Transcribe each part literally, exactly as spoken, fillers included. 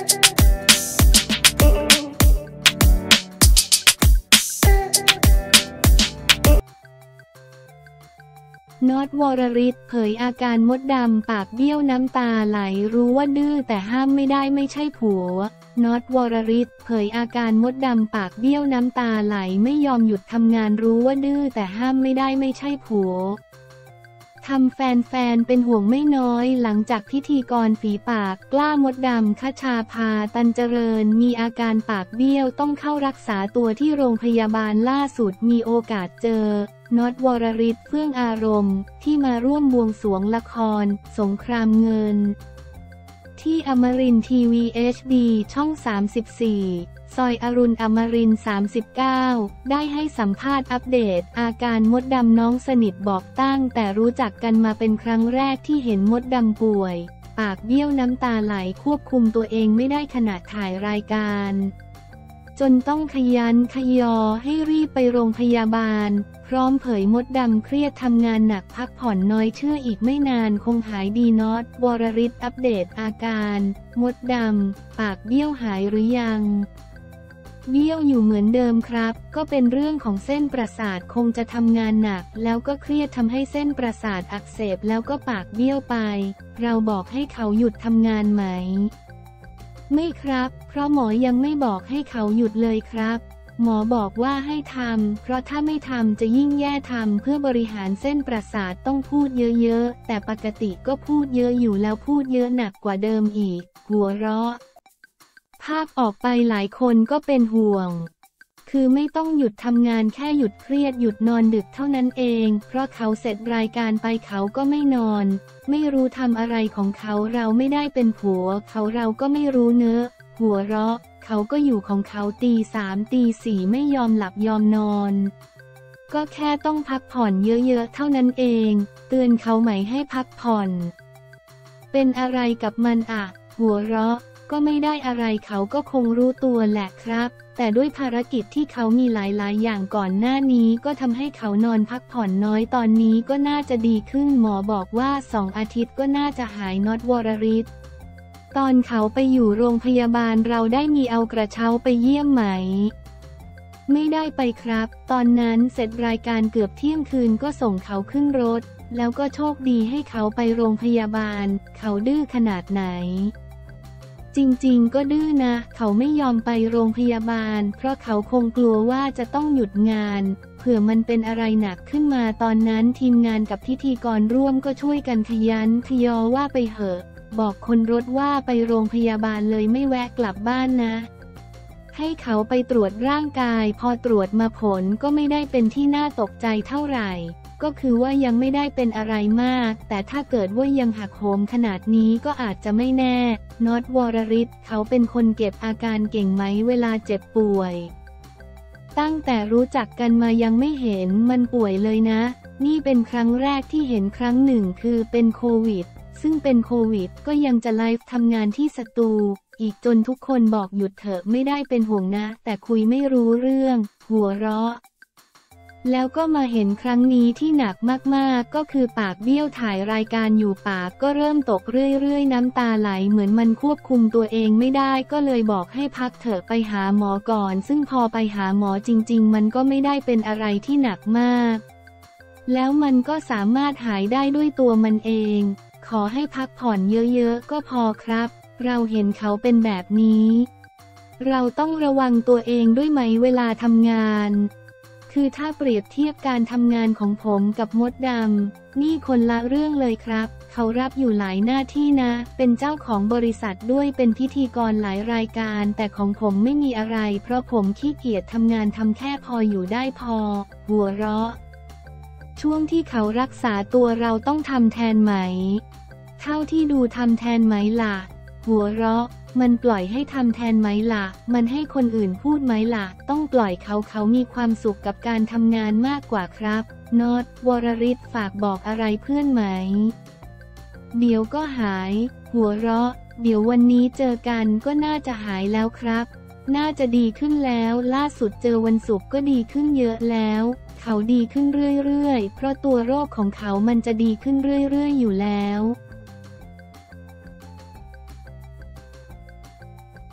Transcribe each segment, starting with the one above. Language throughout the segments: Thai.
น็อต วรริศ เผยอาการมดดำปากเบี้ยวน้ำตาไหลรู้ว่าดื้อแต่ห้ามไม่ได้ไม่ใช่ผัวน็อต วรริศ เผยอาการมดดำปากเบี้ยวน้ำตาไหลไม่ยอมหยุดทำงานรู้ว่าดื้อแต่ห้ามไม่ได้ไม่ใช่ผัวทำแฟนๆเป็นห่วงไม่น้อยหลังจากพิธีกรฝีปากกล้ามดดำคชาภาตันเจริญมีอาการปากเบี้ยวต้องเข้ารักษาตัวที่โรงพยาบาลล่าสุดมีโอกาสเจอน็อต วรริศ เฟื่องอารมณ์ที่มาร่วมบวงสรวงละครสงครามเงินที่อมรินทร์ทีวี เอช ดี ช่อง สามสิบสี่ ซอยอรุณอมรินทร์ สามสิบเก้า ได้ให้สัมภาษณ์อัปเดตอาการมดดำน้องสนิทบอกตั้งแต่รู้จักกันมาเป็นครั้งแรกที่เห็นมดดำป่วยปากเบี้ยวน้ำตาไหลควบคุมตัวเองไม่ได้ขณะถ่ายรายการจนต้องขยันขยอให้รีบไปโรงพยาบาลพร้อมเผยมดดำเครียดทำงานหนักพักผ่อนน้อยเชื่ออีกไม่นานคงหายดีน็อต วรริศ อัปเดตอาการมดดำปากเบี้ยวหายหรือยังเบี้ยวอยู่เหมือนเดิมครับก็เป็นเรื่องของเส้นประสาทคงจะทำงานหนักแล้วก็เครียดทำให้เส้นประสาทอักเสบแล้วก็ปากเบี้ยวไปเราบอกให้เขาหยุดทำงานไหมไม่ครับเพราะหมอยังไม่บอกให้เขาหยุดเลยครับหมอบอกว่าให้ทำเพราะถ้าไม่ทำจะยิ่งแย่ทำเพื่อบริหารเส้นประสาทต้องพูดเยอะๆแต่ปกติก็พูดเยอะอยู่แล้วพูดเยอะหนักกว่าเดิมอีกหัวเราะภาพออกไปหลายคนก็เป็นห่วงคือไม่ต้องหยุดทำงานแค่หยุดเครียดหยุดนอนดึกเท่านั้นเองเพราะเขาเสร็จรายการไปเขาก็ไม่นอนไม่รู้ทำอะไรของเขาเราไม่ได้เป็นผัวเขาเราก็ไม่รู้เนอะหัวเราะเขาก็อยู่ของเขาตีสามตีสี่ไม่ยอมหลับยอมนอนก็แค่ต้องพักผ่อนเยอะๆเท่านั้นเองเตือนเขาไหมให้พักผ่อนเป็นอะไรกับมันอ่ะหัวเราะก็ไม่ได้อะไรเขาก็คงรู้ตัวแหละครับแต่ด้วยภารกิจที่เขามีหลายๆอย่างก่อนหน้านี้ก็ทำให้เขานอนพักผ่อนน้อยตอนนี้ก็น่าจะดีขึ้นหมอบอกว่าสองอาทิตย์ก็น่าจะหายน็อต วรริศ ตอนเขาไปอยู่โรงพยาบาลเราได้มีเอากระเช้าไปเยี่ยมไหมไม่ได้ไปครับตอนนั้นเสร็จรายการเกือบเที่ยงคืนก็ส่งเขาขึ้นรถแล้วก็โชคดีให้เขาไปโรงพยาบาลเขาดื้อขนาดไหนจริงๆก็ดื้อนะเขาไม่ยอมไปโรงพยาบาลเพราะเขาคงกลัวว่าจะต้องหยุดงานเผื่อมันเป็นอะไรหนักขึ้นมาตอนนั้นทีมงานกับพิธีกรร่วมก็ช่วยกันขยันขยอว่าไปเหอะบอกคนรถว่าไปโรงพยาบาลเลยไม่แวะกลับบ้านนะให้เขาไปตรวจร่างกายพอตรวจมาผลก็ไม่ได้เป็นที่น่าตกใจเท่าไหร่ก็คือว่ายังไม่ได้เป็นอะไรมากแต่ถ้าเกิดว่ายังหักโหมขนาดนี้ก็อาจจะไม่แน่น็อต วรริศ เขาเป็นคนเก็บอาการเก่งไหมเวลาเจ็บป่วยตั้งแต่รู้จักกันมายังไม่เห็นมันป่วยเลยนะนี่เป็นครั้งแรกที่เห็นครั้งหนึ่งคือเป็นโควิดซึ่งเป็นโควิดก็ยังจะไลฟ์ทำงานที่สตูอีกจนทุกคนบอกหยุดเถอะไม่ได้เป็นห่วงนะแต่คุยไม่รู้เรื่องหัวเราะแล้วก็มาเห็นครั้งนี้ที่หนักมากๆก็คือปากเบี้ยวถ่ายรายการอยู่ปากก็เริ่มตกเรื่อยๆน้ำตาไหลเหมือนมันควบคุมตัวเองไม่ได้ก็เลยบอกให้พักเถอะไปหาหมอก่อนซึ่งพอไปหาหมอจริงๆมันก็ไม่ได้เป็นอะไรที่หนักมากแล้วมันก็สามารถหายได้ด้วยตัวมันเองขอให้พักผ่อนเยอะๆก็พอครับเราเห็นเขาเป็นแบบนี้เราต้องระวังตัวเองด้วยไหมเวลาทำงานคือถ้าเปรียบเทียบการทำงานของผมกับมดดำนี่คนละเรื่องเลยครับเขารับอยู่หลายหน้าที่นะเป็นเจ้าของบริษัทด้วยเป็นพิธีกรหลายรายการแต่ของผมไม่มีอะไรเพราะผมขี้เกียจทำงานทำแค่พออยู่ได้พอหัวเราะช่วงที่เขารักษาตัวเราต้องทำแทนไหมเท่าที่ดูทำแทนไหมล่ะหัวเราะมันปล่อยให้ทำแทนไหมล่ะมันให้คนอื่นพูดไหมล่ะต้องปล่อยเขาเขามีความสุขกับการทำงานมากกว่าครับน็อต วรริศ ฝากบอกอะไรเพื่อนไหมเดี๋ยวก็หายหัวเราะเดี๋ยววันนี้เจอกันก็น่าจะหายแล้วครับน่าจะดีขึ้นแล้วล่าสุดเจอวันศุกร์ก็ดีขึ้นเยอะแล้วเขาดีขึ้นเรื่อยๆเพราะตัวโรคของเขามันจะดีขึ้นเรื่อยๆอยู่แล้ว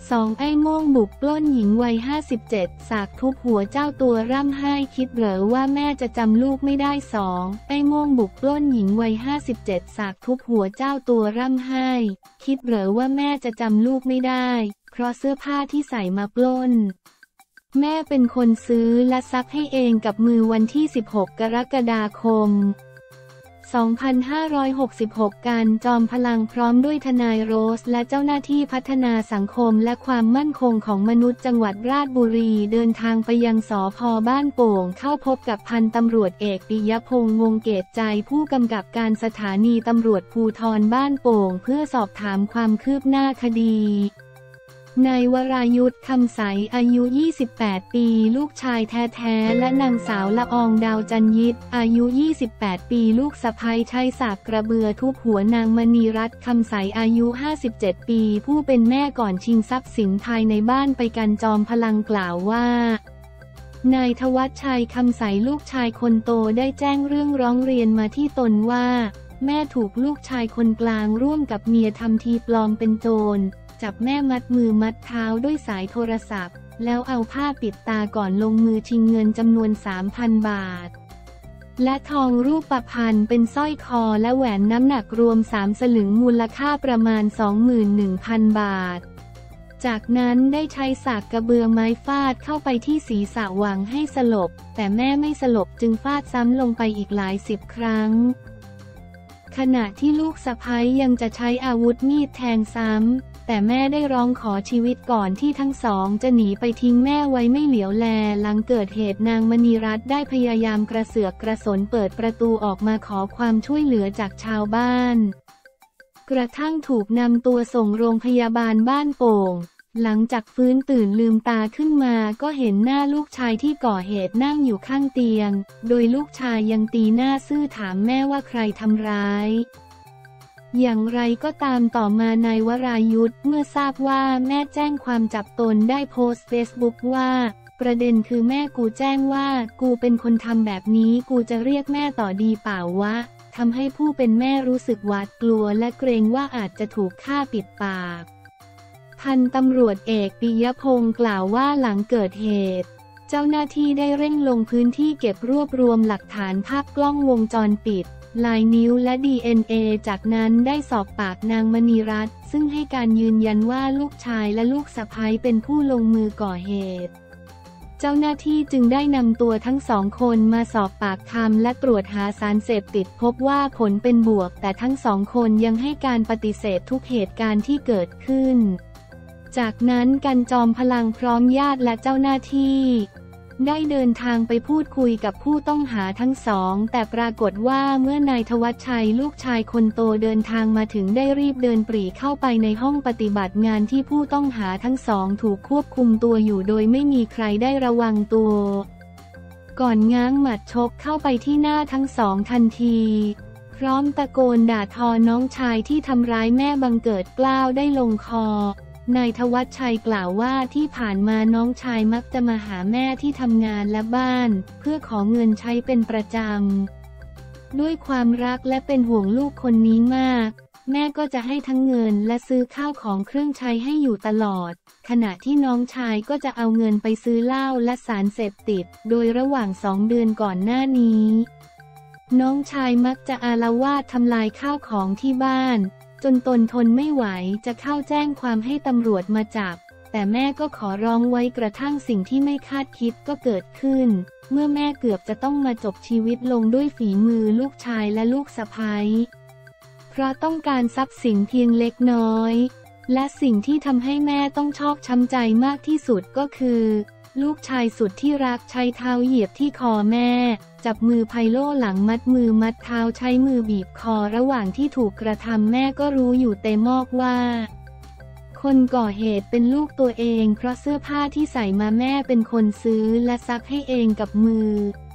สองไอ้โม่งบุกปล้นหญิงวัยห้าสิบเจ็ดสากทุบหัวเจ้าตัวร่ำไห้คิดเหรอว่าแม่จะจำลูกไม่ได้สองไอ้โม่งบุกปล้นหญิงวัยห้าสิบเจ็ดสากทุบหัวเจ้าตัวร่ำไห้คิดเหรอว่าแม่จะจำลูกไม่ได้เพราะเสื้อผ้าที่ใส่มาปล้นแม่เป็นคนซื้อและซักให้เองกับมือวันที่สิบหกกรกฎาคมสองพันห้าร้อยหกสิบหก การจอมพลังพร้อมด้วยทนายโรสและเจ้าหน้าที่พัฒนาสังคมและความมั่นคงของมนุษย์จังหวัดราชบุรีเดินทางไปยังสภ.บ้านโป่งเข้าพบกับพันตำรวจเอกปิยพงษ์วงเกตใจผู้กำกับการสถานีตำรวจภูธรบ้านโป่งเพื่อสอบถามความคืบหน้าคดีนายวรายุทธคำใสอายุยี่สิบแปดปีลูกชายแท้ๆและนางสาวละอองดาวจันยิตอายุยี่สิบแปดปีลูกสะใภ้ใช้สากกระเบือทุบหัวนางมณีรัตน์คำใสอายุห้าสิบเจ็ดปีผู้เป็นแม่ก่อนชิงทรัพย์สินภายในบ้านไปกันจอมพลังกล่าวว่านายธวัชชัยคำใสลูกชายคนโตได้แจ้งเรื่องร้องเรียนมาที่ตนว่าแม่ถูกลูกชายคนกลางร่วมกับเมียทำทีปลอมเป็นโจรจับแม่มัดมือมัดเท้าด้วยสายโทรศัพท์แล้วเอาผ้าปิดตาก่อนลงมือชิงเงินจำนวน สามพัน บาทและทองรูปพรรณเป็นสร้อยคอและแหวนน้ำหนักรวมสามสลึงมูลค่าประมาณ สองหมื่นหนึ่งพัน บาทจากนั้นได้ใช้สากกระเบือไม้ฟาดเข้าไปที่ศีรษะหวังให้สลบแต่แม่ไม่สลบจึงฟาดซ้ำลงไปอีกหลายสิบครั้งขณะที่ลูกสะใภ้ยังจะใช้อาวุธมีดแทงซ้ำแต่แม่ได้ร้องขอชีวิตก่อนที่ทั้งสองจะหนีไปทิ้งแม่ไว้ไม่เหลียวแลหลังเกิดเหตุนางมณีรัตน์ได้พยายามกระเสือกกระสนเปิดประตูออกมาขอความช่วยเหลือจากชาวบ้านกระทั่งถูกนำตัวส่งโรงพยาบาลบ้านโป่งหลังจากฟื้นตื่นลืมตาขึ้นมาก็เห็นหน้าลูกชายที่ก่อเหตุนั่งอยู่ข้างเตียงโดยลูกชายยังตีหน้าซื่อถามแม่ว่าใครทำร้ายอย่างไรก็ตามต่อมานายวรายุทธเมื่อทราบว่าแม่แจ้งความจับตนได้โพสต์เฟซบุ๊กว่าประเด็นคือแม่กูแจ้งว่ากูเป็นคนทำแบบนี้กูจะเรียกแม่ต่อดีเปล่าวะทำให้ผู้เป็นแม่รู้สึกหวาดกลัวและเกรงว่าอาจจะถูกฆ่าปิดปากพันตำรวจเอกปิยพงษ์กล่าวว่าหลังเกิดเหตุเจ้าหน้าที่ได้เร่งลงพื้นที่เก็บรวบรวมหลักฐานภาพกล้องวงจรปิดลายนิ้วและ ดี เอ็น เอ จากนั้นได้สอบปากนางมณีรัตน์ซึ่งให้การยืนยันว่าลูกชายและลูกสะใภ้เป็นผู้ลงมือก่อเหตุเจ้าหน้าที่จึงได้นำตัวทั้งสองคนมาสอบปากคำและตรวจหาสารเสพติดพบว่าผลเป็นบวกแต่ทั้งสองคนยังให้การปฏิเสธทุกเหตุการณ์ที่เกิดขึ้นจากนั้นกันจอมพลังพร้อมญาติและเจ้าหน้าที่ได้เดินทางไปพูดคุยกับผู้ต้องหาทั้งสองแต่ปรากฏว่าเมื่อนายธวัชชัยลูกชายคนโตเดินทางมาถึงได้รีบเดินปรีเข้าไปในห้องปฏิบัติงานที่ผู้ต้องหาทั้งสองถูกควบคุมตัวอยู่โดยไม่มีใครได้ระวังตัวก่อนง้างหมัดชกเข้าไปที่หน้าทั้งสองทันทีพร้อมตะโกนด่าทอน้องชายที่ทำร้ายแม่บังเกิดเกล้าได้ลงคอนายธวัชชัยกล่าวว่าที่ผ่านมาน้องชายมักจะมาหาแม่ที่ทำงานและบ้านเพื่อขอเงินใช้เป็นประจำด้วยความรักและเป็นห่วงลูกคนนี้มากแม่ก็จะให้ทั้งเงินและซื้อข้าวของเครื่องใช้ให้อยู่ตลอดขณะที่น้องชายก็จะเอาเงินไปซื้อเหล้าและสารเสพติดโดยระหว่างสองเดือนก่อนหน้านี้น้องชายมักจะอาละวาดทำลายข้าวของที่บ้านจนตนทนไม่ไหวจะเข้าแจ้งความให้ตำรวจมาจับแต่แม่ก็ขอร้องไว้กระทั่งสิ่งที่ไม่คาดคิดก็เกิดขึ้นเมื่อแม่เกือบจะต้องมาจบชีวิตลงด้วยฝีมือลูกชายและลูกสะใภ้เพราะต้องการทรัพย์สินเพียงเล็กน้อยและสิ่งที่ทำให้แม่ต้องชอกช้ำใจมากที่สุดก็คือลูกชายสุดที่รักใช้เท้าเหยียบที่คอแม่จับมือไพโล่หลังมัดมือมัดเท้าใช้มือบีบคอระหว่างที่ถูกกระทำแม่ก็รู้อยู่เต็มอกว่าคนก่อเหตุเป็นลูกตัวเองเพราะเสื้อผ้าที่ใส่มาแม่เป็นคนซื้อและซักให้เองกับมือ